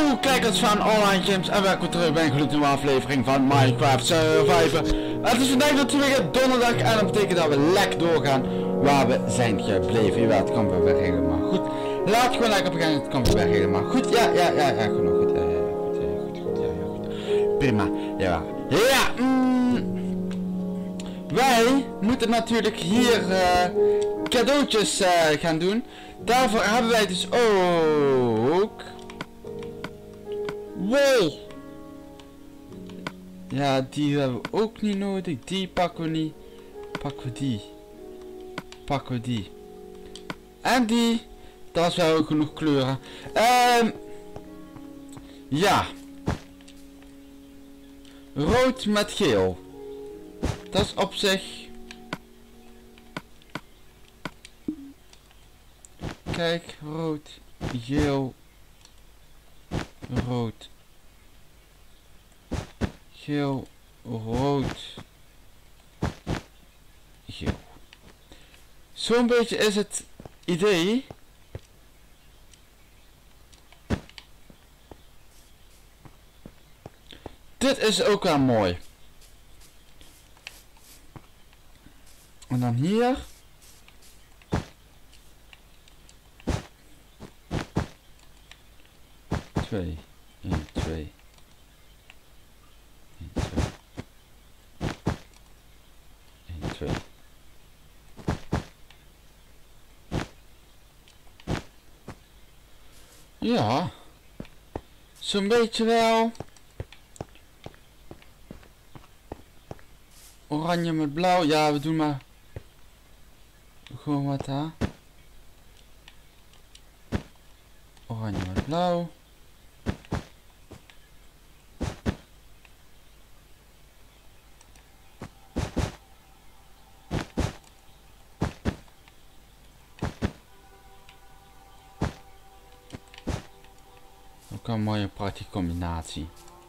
Hallo kijkers van Online Games en welkom terug bij een gloednieuwe aflevering van Minecraft Survivor. Het is vandaag natuurlijk donderdag en dat betekent dat we lekker doorgaan waar we zijn gebleven. Ja, het komt weer helemaal goed. Laat gewoon lekker beginnen, het komt weer helemaal goed. Ja, genoeg goed. Goed. Prima, ja. Wij moeten natuurlijk hier cadeautjes gaan doen. Daarvoor hebben wij dus ook... Wow! Ja, die hebben we ook niet nodig. Die pakken we niet. Pakken we die. En die. Dat is wel genoeg kleuren. Ja. Rood met geel. Dat is op zich... Kijk, rood, geel, rood, geel, rood, geel. Zo'n beetje is het idee. Dit is ook wel mooi. En dan hier. Twee. 1, 2. 1, 2. 1, 2. Ja. Zo'n beetje wel. Oranje met blauw. Ja, we doen maar. Gewoon wat daar. Oranje met blauw. Ook een mooie prachtige combinatie.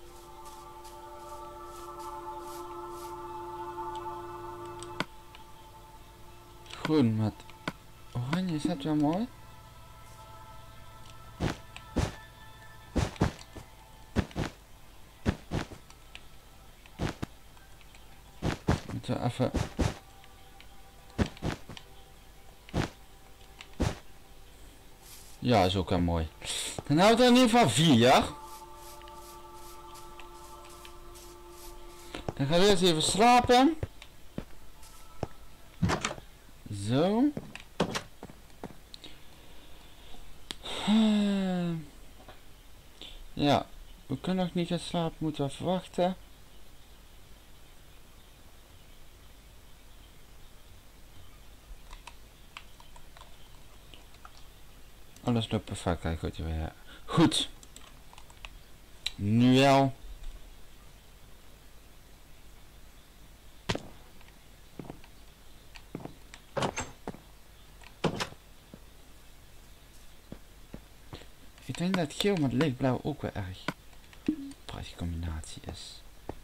Groen met oranje, is dat wel mooi? Moeten we even... Ja, is ook wel mooi. Dan hebben we er in ieder geval 4. Dan gaan we eerst even slapen. Zo. Ja, we kunnen nog niet gaan slapen, moeten we even wachten. Alles loopt perfect, kijk goed weer. Goed. Nu wel. Ik denk dat geel met lichtblauw ook wel erg prachtige combinatie is.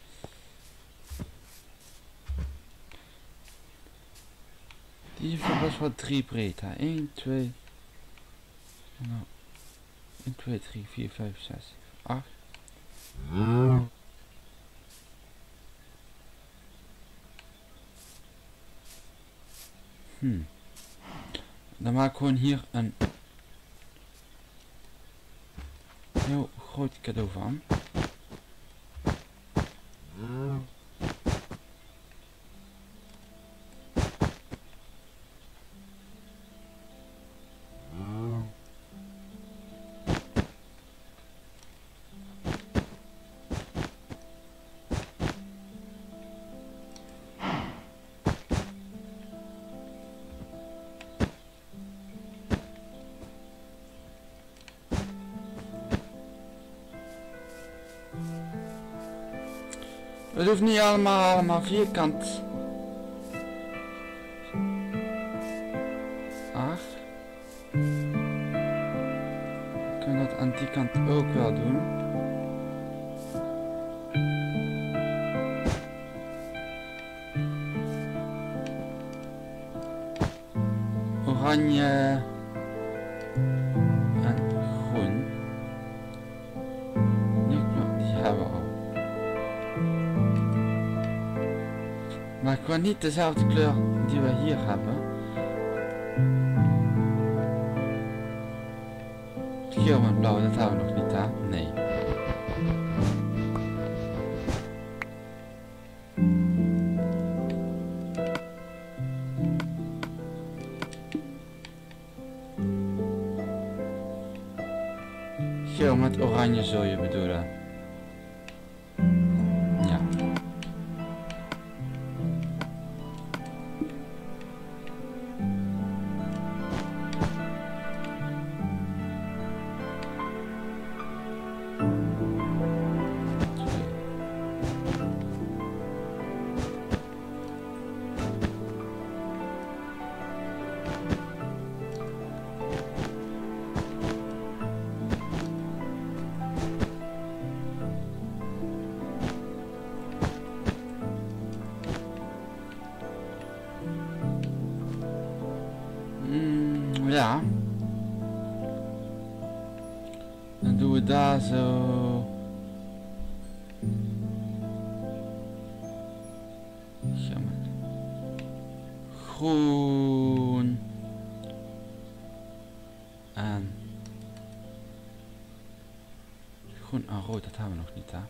Die heeft best wel 3 breed. 1, 2. Nou, 1, 2, 3, 4, 5, 6, 8. Dan maak ik gewoon hier een heel groot cadeau van. Het hoeft niet allemaal vierkant. 8. We kunnen dat aan die kant ook wel doen. Oranje en groen. hebben al. Maar gewoon niet dezelfde kleur die we hier hebben. Geel met blauw, dat hebben we nog niet, hè? Nee. Geel met oranje zul je bedoelen. Ja. Ja. Dan doen we daar zo. Groen. En groen en rood, dat hebben we nog niet, hè.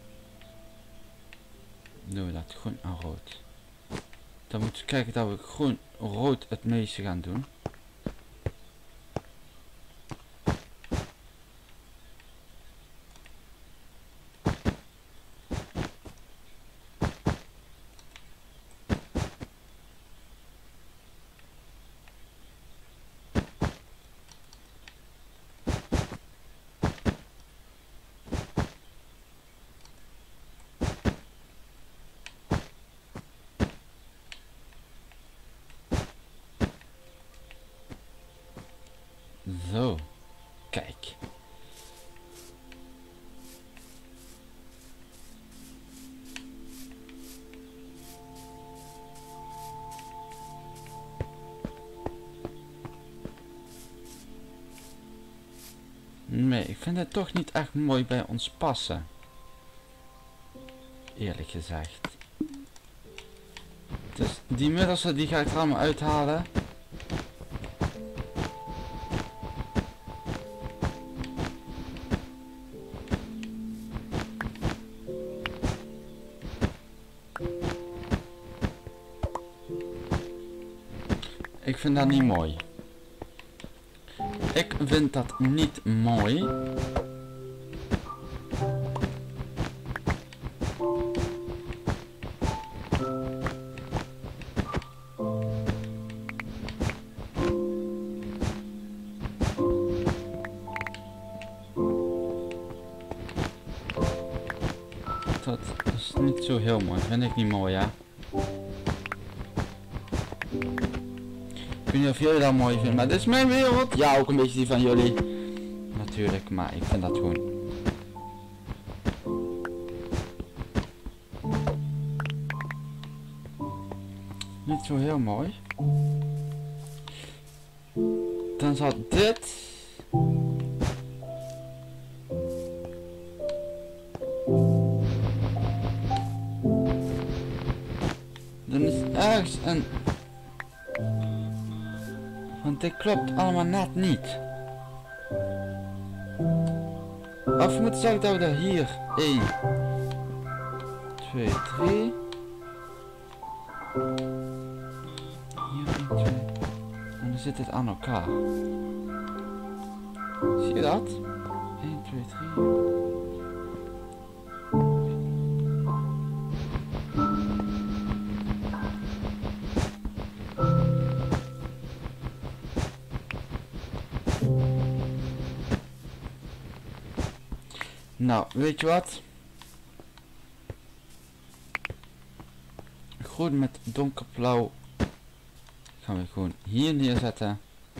Dan doen we dat, groen en rood. Dan moeten we kijken dat we groen, rood het meeste gaan doen. Zo, kijk. Nee, ik vind het toch niet echt mooi bij ons passen. Eerlijk gezegd. Dus die middelste die ga ik er allemaal uithalen. Ik vind dat niet mooi. Ik vind dat niet mooi. Dat is niet zo heel mooi. Vind ik niet mooi, ja. Ik weet niet of jullie dat mooi vinden, maar dit is mijn wereld. Ja, ook een beetje die van jullie. Natuurlijk, maar ik vind dat gewoon. Niet zo heel mooi. Dan zal dit. Dan is ergens een. Want dit klopt allemaal net niet. Of moet ik zeggen dat we er hier 1, 2, 3. Hier 1, 2. En dan zit het aan elkaar. Zie je dat? 1, 2, 3. Nou, weet je wat? Groen met donkerblauw gaan we gewoon hier neerzetten.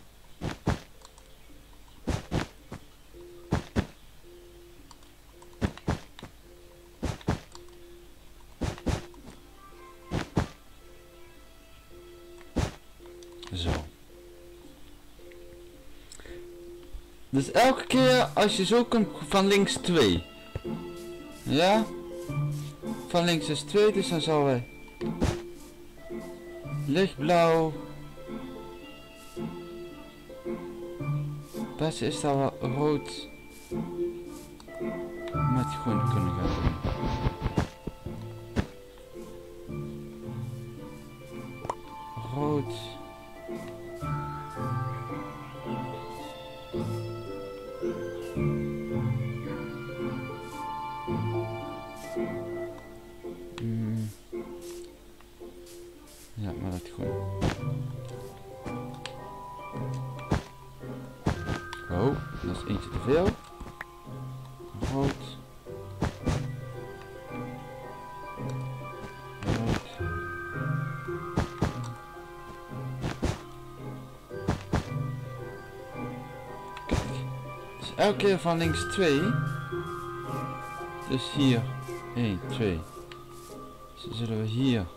Zo. Dus elke keer als je zo komt van links 2. Ja? Van links is 2, dus dan zal we lichtblauw. Het beste is dat we rood met groen kunnen gaan doen. Rood. Ja, maar dat groen. Oh, dat is eentje te veel. Rood. Rood. Kijk. Dus elke keer van links 2. Dus hier 1, 2. Dus dan zullen we hier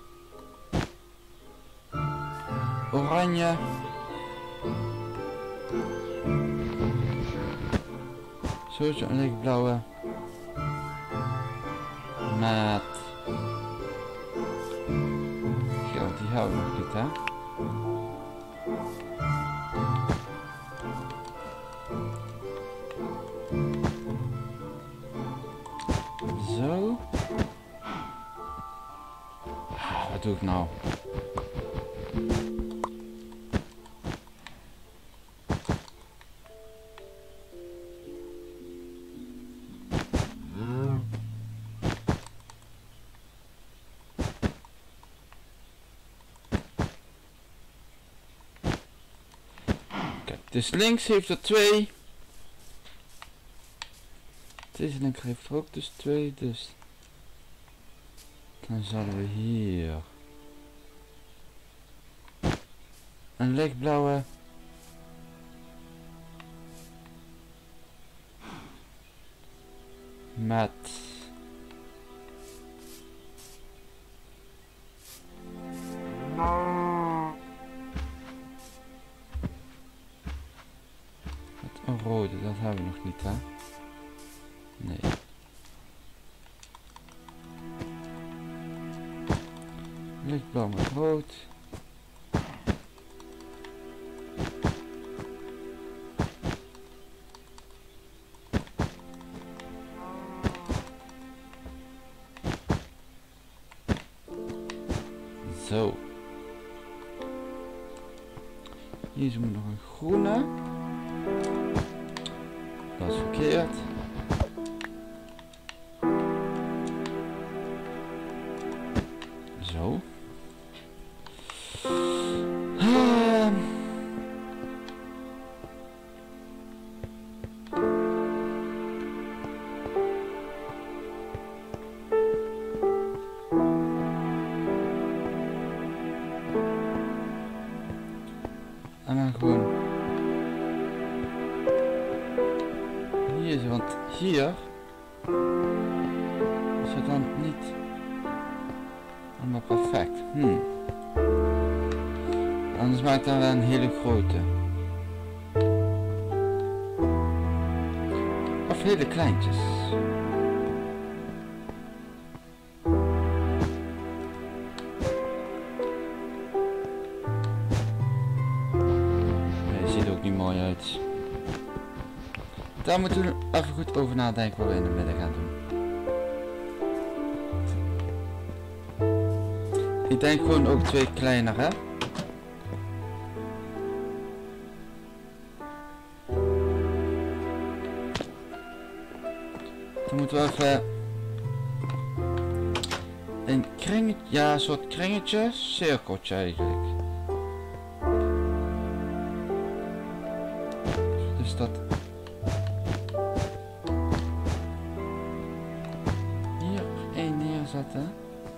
oranje. Zo'n een lichtblauwe met geld, die houden we nog niet, hè? Zo. Wat doe ik nou? Dus links heeft er 2. Deze linker heeft er ook dus 2. Dus dan zullen we hier een lichtblauwe met een rode, dat hebben we nog niet, hè? Nee. Lichtblauw met rood. Zo. Hier is nog een groene. Dat is verkeerd. Zo. En dan gewoon hier, want hier is het dan niet allemaal perfect. Anders maakt dan wel een hele grote. Of hele kleintjes. Niet mooi uit. Daar moeten we even goed over nadenken wat we in de midden gaan doen. Ik denk gewoon ook 2 kleiner, hè? Dan moeten we even een kringetje, ja, een soort kringetje, cirkeltje eigenlijk. Dus dat hier 1 neerzetten.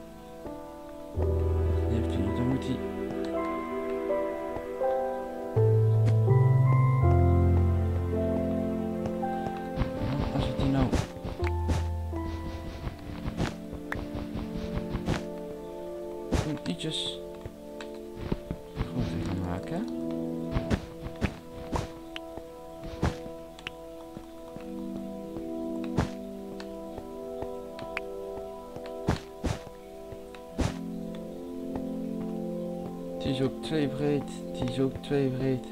Dat heeft hij niet, dan moet hij als het die nou gewoon ietsjes groter gaan maken. is ook 2 breed. Die is ook 2 breed.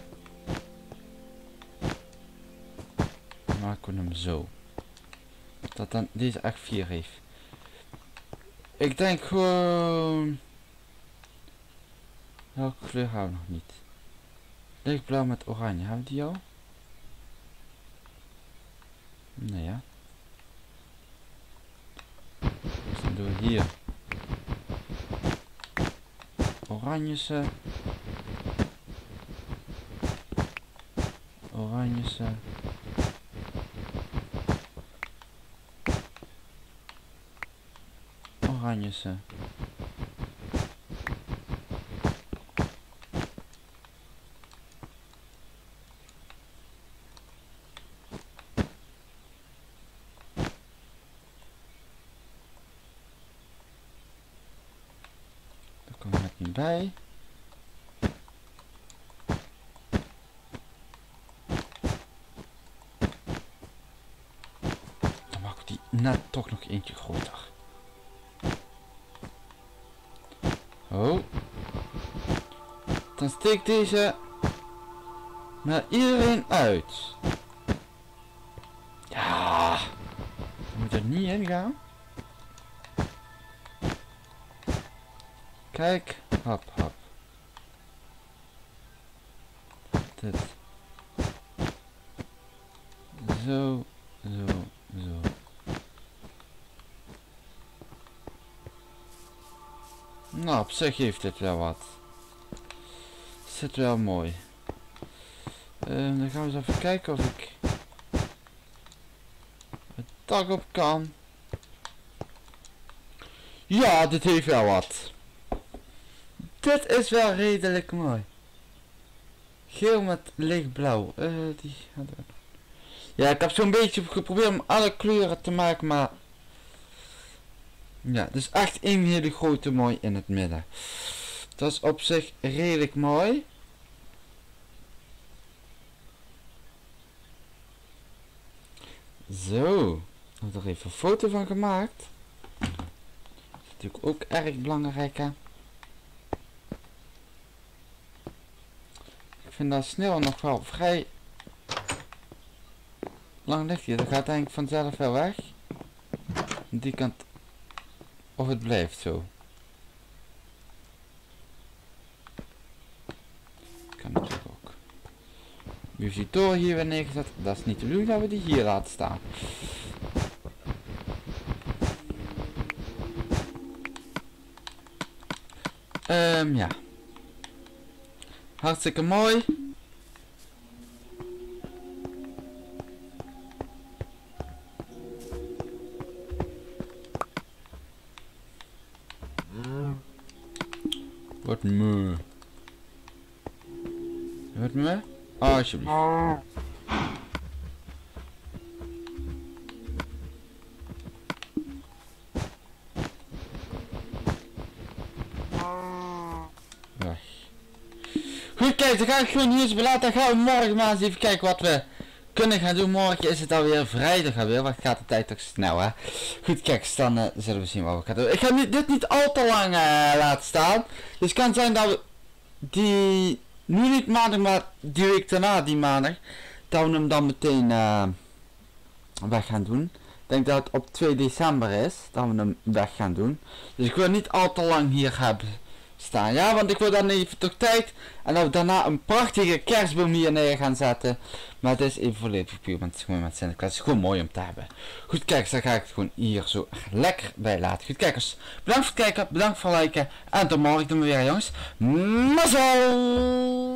Dan maken we hem zo. Dat dan deze echt 4 heeft. Ik denk gewoon... Welke kleur gaan we nog niet? Lichtblauw met oranje. Hebben we die al? Nee, ja. Dus dan doen we hier oranjese, oranjese, oranjese. Bij. Dan maak ik die net toch nog eentje groter. Oh. Dan steek deze naar iedereen uit. Ja. Dan moet er niet in gaan. Kijk. Hop, hop. Dit. Zo, zo, zo. Nou, op zich heeft dit wel wat. Zit wel mooi. Dan gaan we eens even kijken of ik het dak op kan. Ja, dit heeft wel wat. Dit is wel redelijk mooi. Geel met lichtblauw. Die hadden we. Ja, ik heb zo'n beetje geprobeerd om alle kleuren te maken, maar... Ja, dus echt één hele grote mooi in het midden. Dat is op zich redelijk mooi. Zo. Ik heb er even een foto van gemaakt. Dat is natuurlijk ook erg belangrijk, hè. Ik vind dat sneeuw nog wel vrij lang ligt hier. Dat gaat denk ik vanzelf wel weg. Die kant. Of het blijft zo. Kan natuurlijk ook. Nu heeft die toren hier weer neergezet. Dat is niet de bedoeling dat we die hier laten staan. Ja. Hartstikke mooi. Wat me? Wat me? Alsjeblieft. Goed, kijk, dan ga ik gewoon hier eens belaten. Dan gaan we morgen maar eens even kijken wat we kunnen gaan doen. Morgen is het alweer vrijdag alweer. Wat gaat de tijd toch snel, hè? Goed, kijk, dan zullen we zien wat we gaan doen. Ik ga dit niet al te lang laten staan. Dus het kan zijn dat we die... Nu niet maandag, maar die week daarna, die maandag. Dat we hem dan meteen weg gaan doen. Ik denk dat het op 2 december is. Dat we hem weg gaan doen. Dus ik wil niet al te lang hier hebben staan. Ja, want ik wil dan even toch tijd. En dat we daarna een prachtige kerstboom hier neer gaan zetten. Maar het is even volledig puur. Want het is gewoon met Sinterklaas. Het is gewoon mooi om te hebben. Goed kijkers, dan ga ik het gewoon hier zo lekker bij laten. Goed kijkers, bedankt voor het kijken. Bedankt voor het liken. En tot morgen doen we weer, jongens. Mazzel!